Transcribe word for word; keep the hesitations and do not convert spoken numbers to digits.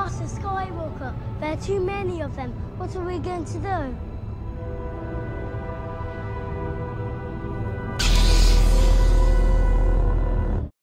Master Skywalker, there are too many of them. What are we going to do?